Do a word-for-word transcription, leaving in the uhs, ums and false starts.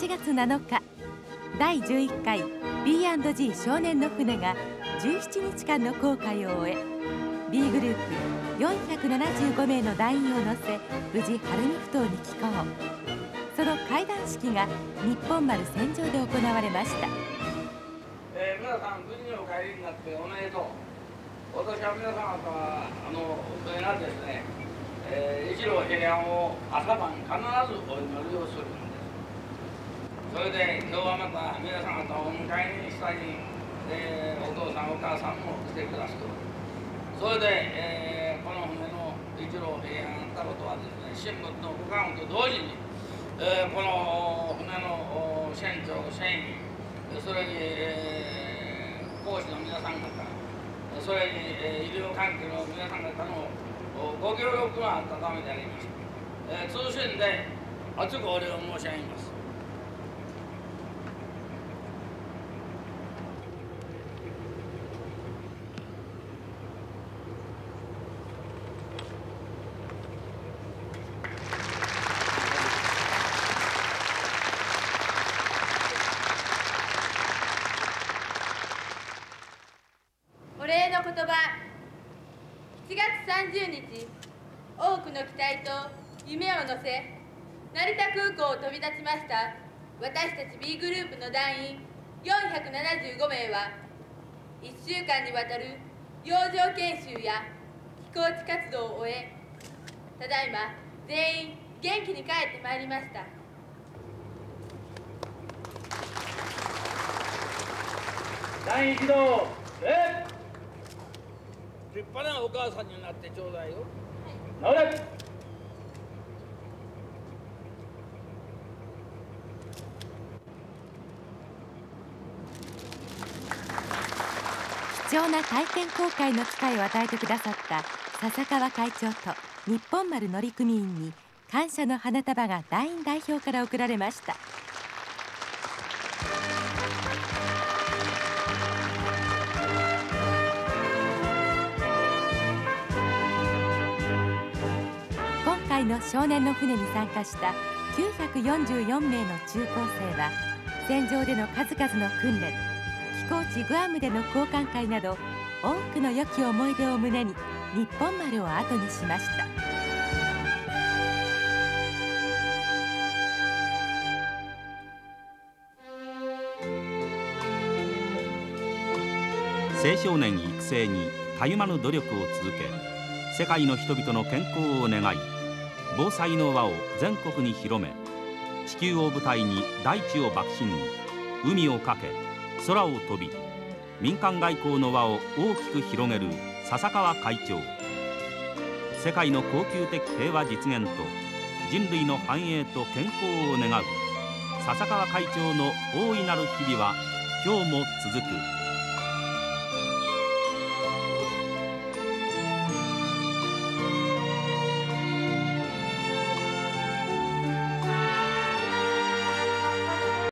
ちがつなのか、だいじゅういっかい ビーアンドジー 少年の船がじゅうななにちかんの航海を終え、 B グループよんひゃくななじゅうごめいの団員を乗せ、無事晴海ふ頭に寄港。その開壇式が日本丸船上で行われました。 えー、皆さん無事にお帰りになっておめでとう。私は皆様方はあの本当になですね、えー、一路平安を朝晩必ずお祈りをするのです。それで今日はまた皆様方をお迎えにしたり、えー、お父さんお母さんも来てくださる。それで、えー、この船の一路平安たことはですね、神仏のご加護と同時に、えー、この船の船長船員、それに、えー、講師の皆さん方、それに、えー、医療関係の皆さん方のご協力があったためでありまして、えー、通信で厚くお礼を申し上げます。 お礼の言葉。しちがつさんじゅうにち、多くの期待と夢を乗せ成田空港を飛び立ちました私たち B グループの団員よんひゃくななじゅうごめいはいっしゅうかんにわたる洋上研修や飛行地活動を終え、ただいま全員元気に帰ってまいりました。 団員一同、え立派なお母さんになってちょうだいよ。はい、直れ。 貴重な体験航海の機会を与えてくださった笹川会長と日本丸乗組員に感謝の花束が団員代表から贈られました。今回の少年の船に参加したきゅうひゃくよんじゅうよんめいの中高生は、船上での数々の訓練、寄港地グアムでの交換会など多くの良き思い出を胸に日本丸を後にしました。 青少年育成にたゆまぬ努力を続け、世界の人々の健康を願い、防災の輪を全国に広め、地球を舞台に大地を爆心に海をかけ空を飛び、民間外交の輪を大きく広げる笹川会長。世界の恒久的平和実現と人類の繁栄と健康を願う笹川会長の大いなる日々は今日も続く。